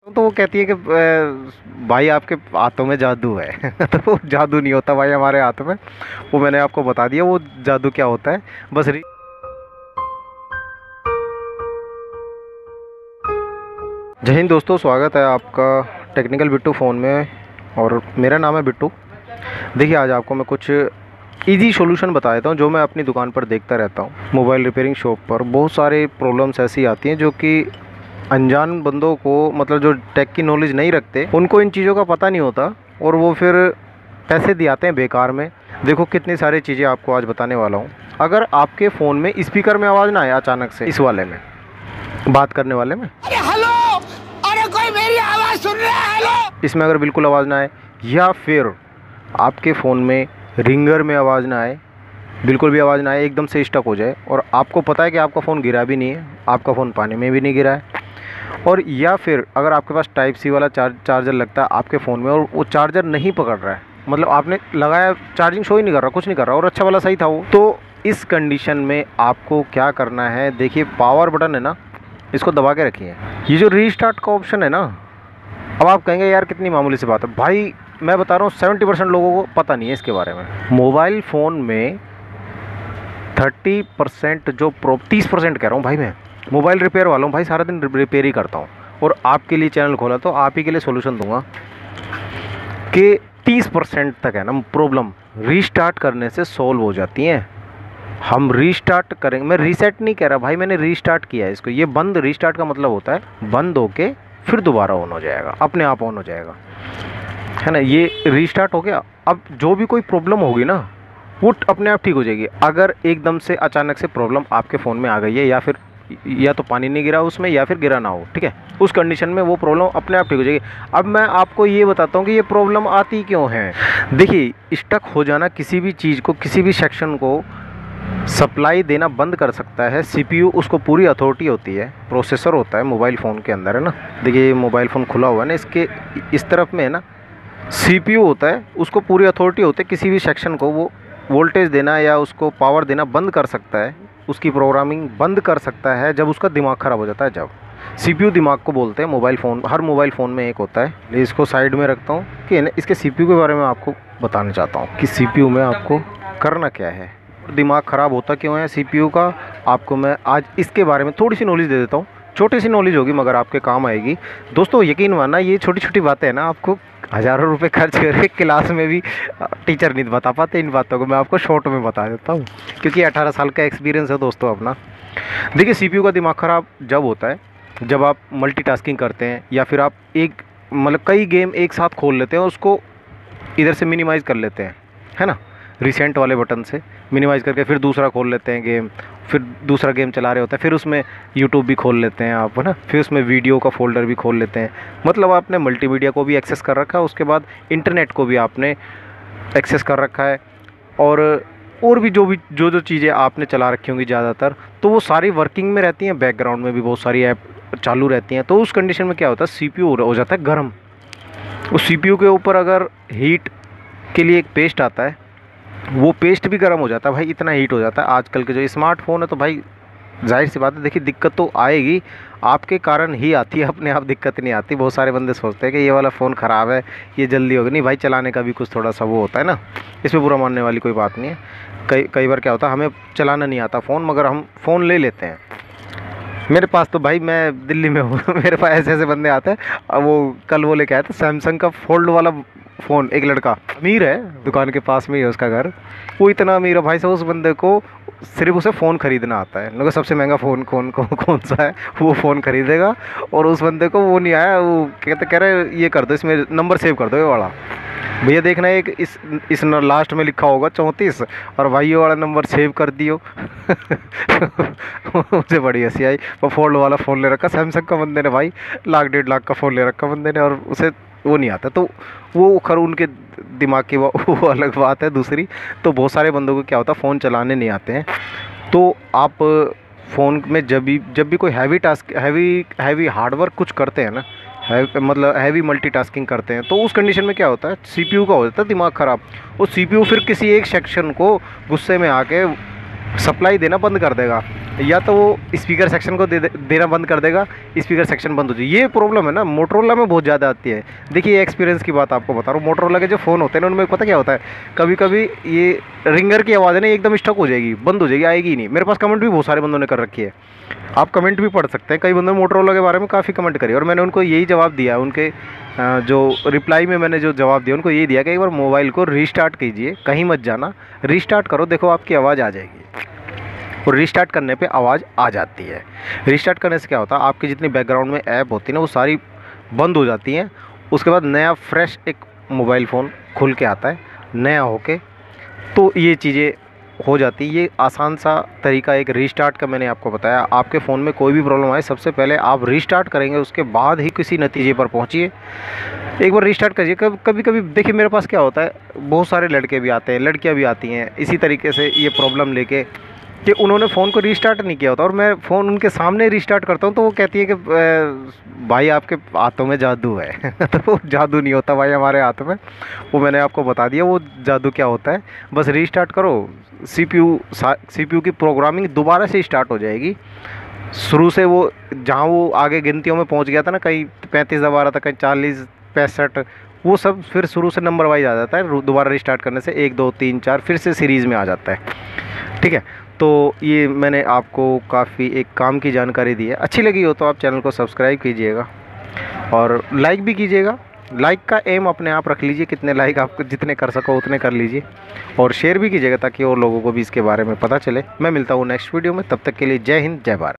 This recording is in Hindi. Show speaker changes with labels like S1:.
S1: तो वो कहती है कि भाई आपके हाथों में जादू है। तो वो जादू नहीं होता भाई हमारे हाथों में। वो मैंने आपको बता दिया वो जादू क्या होता है। बस जय हिंद दोस्तों, स्वागत है आपका टेक्निकल बिट्टू फ़ोन में। और मेरा नाम है बिट्टू। देखिए, आज आपको मैं कुछ इजी सॉल्यूशन बता देता हूँ जो मैं अपनी दुकान पर देखता रहता हूँ। मोबाइल रिपेयरिंग शॉप पर बहुत सारे प्रॉब्लम्स ऐसी आती हैं जो कि अनजान बंदों को, मतलब जो टेक की नॉलेज नहीं रखते, उनको इन चीज़ों का पता नहीं होता और वो फिर पैसे दियाते हैं बेकार में। देखो, कितनी सारी चीज़ें आपको आज बताने वाला हूँ। अगर आपके फ़ोन में स्पीकर में आवाज़ ना आए अचानक से, इस वाले में बात करने वाले में,
S2: अरे हेलो, अरे कोई मेरी आवाज़ सुन रहा है? हेलो,
S1: इसमें अगर बिल्कुल आवाज़ ना आए, या फिर आपके फ़ोन में रिंगर में आवाज़ ना आए, बिल्कुल भी आवाज़ ना आए, एकदम से स्टक हो जाए और आपको पता है कि आपका फ़ोन गिरा भी नहीं है, आपका फ़ोन पानी में भी नहीं गिरा है, और या फिर अगर आपके पास टाइप सी वाला चार्जर लगता है आपके फ़ोन में और वो चार्जर नहीं पकड़ रहा है, मतलब आपने लगाया, चार्जिंग शो ही नहीं कर रहा, कुछ नहीं कर रहा और अच्छा वाला सही था वो, तो इस कंडीशन में आपको क्या करना है? देखिए, पावर बटन है ना, इसको दबा के रखिए। ये जो रीस्टार्ट का ऑप्शन है ना, अब आप कहेंगे यार कितनी मामूली सी बात है। भाई मैं बता रहा हूँ 70% लोगों को पता नहीं है इसके बारे में। मोबाइल फ़ोन में 30% जो 30% कह रहा हूँ भाई, मैं मोबाइल रिपेयर वाला हूँ भाई, सारा दिन रिपेयर ही करता हूँ और आपके लिए चैनल खोला तो आप ही के लिए सोल्यूशन दूंगा कि 30% तक है ना प्रॉब्लम रीस्टार्ट करने से सॉल्व हो जाती हैं। हम रीस्टार्ट करेंगे, मैं रीसेट नहीं कह रहा भाई, मैंने रीस्टार्ट किया है इसको। ये बंद, रीस्टार्ट का मतलब होता है बंद होके फिर दोबारा ऑन हो जाएगा, अपने आप ऑन हो जाएगा, है ना। ये रीस्टार्ट हो गया। अब जो भी कोई प्रॉब्लम होगी ना वो अपने आप ठीक हो जाएगी। अगर एकदम से अचानक से प्रॉब्लम आपके फ़ोन में आ गई है, या तो पानी नहीं गिरा उसमें या फिर गिरा ना हो, ठीक है, उस कंडीशन में वो प्रॉब्लम अपने आप ठीक हो जाएगी। अब मैं आपको ये बताता हूँ कि ये प्रॉब्लम आती क्यों है। देखिए, स्टक हो जाना किसी भी चीज़ को, किसी भी सेक्शन को सप्लाई देना बंद कर सकता है सीपीयू। उसको पूरी अथॉरिटी होती है, प्रोसेसर होता है मोबाइल फ़ोन के अंदर, है ना। देखिए, ये मोबाइल फ़ोन खुला हुआ है ना, इसके इस तरफ में है ना सीपीयू होता है, उसको पूरी अथॉरिटी होती है। किसी भी सेक्शन को वो वोल्टेज देना या उसको पावर देना बंद कर सकता है, उसकी प्रोग्रामिंग बंद कर सकता है जब उसका दिमाग ख़राब हो जाता है। जब सीपीयू दिमाग को बोलते हैं, मोबाइल फ़ोन, हर मोबाइल फ़ोन में एक होता है। इसको साइड में रखता हूँ कि इसके सीपीयू के बारे में आपको बताना चाहता हूँ कि सीपीयू में आपको करना क्या है, दिमाग ख़राब होता क्यों है सीपीयू का। आपको मैं आज इसके बारे में थोड़ी सी नॉलेज दे देता हूँ। छोटी सी नॉलेज होगी मगर आपके काम आएगी। दोस्तों, यकीन मानना, ये छोटी छोटी बातें हैं ना, आपको हज़ारों रुपए खर्च करके क्लास में भी टीचर नहीं बता पाते इन बातों को। मैं आपको शॉर्ट में बता देता हूँ क्योंकि 18 साल का एक्सपीरियंस है दोस्तों अपना। देखिए, सीपीयू का दिमाग ख़राब जब होता है जब आप मल्टीटास्किंग करते हैं, या फिर आप एक, मतलब कई गेम एक साथ खोल लेते हैं, उसको इधर से मिनिमाइज़ कर लेते हैं, है ना, रिसेंट वाले बटन से मिनिमाइज़ करके फिर दूसरा खोल लेते हैं गेम, फिर दूसरा गेम चला रहे होते हैं, फिर उसमें यूट्यूब भी खोल लेते हैं आप, है ना, फिर उसमें वीडियो का फोल्डर भी खोल लेते हैं। मतलब आपने मल्टीमीडिया को भी एक्सेस कर रखा है, उसके बाद इंटरनेट को भी आपने एक्सेस कर रखा है, और भी जो चीज़ें आपने चला रखी होंगी ज़्यादातर, तो वो सारी वर्किंग में रहती हैं। बैकग्राउंड में भी बहुत सारी ऐप चालू रहती हैं। तो उस कंडीशन में क्या होता है, सीपीयू हो जाता है गर्म। उस सीपीयू के ऊपर अगर हीट के लिए एक पेस्ट आता है, वो पेस्ट भी गर्म हो जाता है भाई, इतना हीट हो जाता है। आजकल के जो स्मार्टफोन है तो भाई जाहिर सी बात है, देखिए दिक्कत तो आएगी, आपके कारण ही आती है, अपने आप दिक्कत नहीं आती। बहुत सारे बंदे सोचते हैं कि ये वाला फ़ोन ख़राब है, ये जल्दी होगा। नहीं भाई, चलाने का भी कुछ थोड़ा सा वो होता है ना, इसमें बुरा मानने वाली कोई बात नहीं है। कई बार क्या होता है, हमें चलाना नहीं आता फ़ोन, मगर हम फ़ोन ले लेते हैं। मेरे पास तो भाई, मैं दिल्ली में हूँ मेरे पास ऐसे ऐसे बंदे आते हैं। अब वो कल वो लेके आए थे सैमसंग का फोल्ड वाला फ़ोन। एक लड़का अमीर है, दुकान के पास में ही है उसका घर, वो इतना अमीर है भाई साहब, उस बंदे को सिर्फ उसे फ़ोन ख़रीदना आता है। लोगों सबसे महंगा फ़ोन कौन सा है, वो फ़ोन ख़रीदेगा। और उस बंदे को वो नहीं आया, वो कह रहे ये कर दो, इसमें नंबर सेव कर दो ये वाला, भैया देखना एक इस लास्ट में लिखा होगा 34, और भाई ये वाला नंबर सेव कर दियो। मुझे बड़ी हंसी आई। वो फोल्ड वाला फ़ोन ले रखा सैमसंग का बंदे ने भाई, 1 डेढ़ लाख का फ़ोन ले रखा बंदे ने, और उसे वो नहीं आता। तो वो खैर उनके दिमाग की वो अलग बात है दूसरी। तो बहुत सारे बंदों को क्या होता है, फ़ोन चलाने नहीं आते हैं। तो आप फ़ोन में जब भी कोई हैवी टास्क, हैवी हार्डवर्क कुछ करते हैं ना, मतलब हैवी मल्टीटास्किंग करते हैं, तो उस कंडीशन में क्या होता है, सीपीयू का हो जाता है दिमाग ख़राब। और सीपीयू फिर किसी एक सेक्शन को गुस्से में आके सप्लाई देना बंद कर देगा, या तो वो स्पीकर सेक्शन को देना बंद कर देगा, स्पीकर सेक्शन बंद हो जाए। ये प्रॉब्लम है ना मोटरोला में बहुत ज़्यादा आती है। देखिए एक्सपीरियंस की बात आपको बता रहा हूँ, मोटरोला के जो फ़ोन होते हैं ना उनमें पता क्या होता है, कभी कभी ये रिंगर की आवाज़ है ना एकदम स्टक हो जाएगी, बंद हो जाएगी, आएगी ही नहीं। मेरे पास कमेंट भी बहुत सारे बंदों ने कर रखी है, आप कमेंट भी पढ़ सकते हैं। कई बंदों ने मोटरोला के बारे में काफ़ी कमेंट करी और मैंने उनको यही जवाब दिया, उनके जो रिप्लाई में मैंने जो जवाब दिया उनको यही दिया कि एक बार मोबाइल को रीस्टार्ट कीजिए, कहीं मत जाना, रीस्टार्ट करो, देखो आपकी आवाज़ आ जाएगी। और रीस्टार्ट करने पे आवाज़ आ जाती है। रीस्टार्ट करने से क्या होता है, आपकी जितनी बैकग्राउंड में ऐप होती है ना वो सारी बंद हो जाती हैं। उसके बाद नया फ्रेश एक मोबाइल फ़ोन खुल के आता है नया होके, तो ये चीज़ें हो जाती है। ये आसान सा तरीका एक रीस्टार्ट का मैंने आपको बताया। आपके फ़ोन में कोई भी प्रॉब्लम आए सबसे पहले आप रीस्टार्ट करेंगे, उसके बाद ही किसी नतीजे पर पहुंचिए। एक बार रीस्टार्ट करिए। कभी कभी देखिए मेरे पास क्या होता है, बहुत सारे लड़के भी आते हैं, लड़कियां भी आती हैं इसी तरीके से ये प्रॉब्लम लेके कि उन्होंने फ़ोन को रीस्टार्ट नहीं किया होता और मैं फ़ोन उनके सामने रीस्टार्ट करता हूँ तो वो कहती है कि भाई आपके हाथों में जादू है। तो वो जादू नहीं होता भाई हमारे हाथ में, वो मैंने आपको बता दिया वो जादू क्या होता है। बस रीस्टार्ट करो, सीपीयू की प्रोग्रामिंग दोबारा से स्टार्ट हो जाएगी शुरू से। वो जहाँ वो आगे गिनतियों में पहुँच गया था ना, कहीं 35 दबा रहा था, कहीं 40, 65, वो सब फिर शुरू से नंबर वाइज आ जाता है। दोबारा रिस्टार्ट करने से 1 2 3 4 फिर से सीरीज़ में आ जाता है। ठीक है, तो ये मैंने आपको काफ़ी एक काम की जानकारी दी है। अच्छी लगी हो तो आप चैनल को सब्सक्राइब कीजिएगा और लाइक भी कीजिएगा। लाइक का एम अपने आप रख लीजिए, कितने लाइक आप जितने कर सको उतने कर लीजिए, और शेयर भी कीजिएगा ताकि और लोगों को भी इसके बारे में पता चले। मैं मिलता हूँ नेक्स्ट वीडियो में, तब तक के लिए जय हिंद, जय भारत।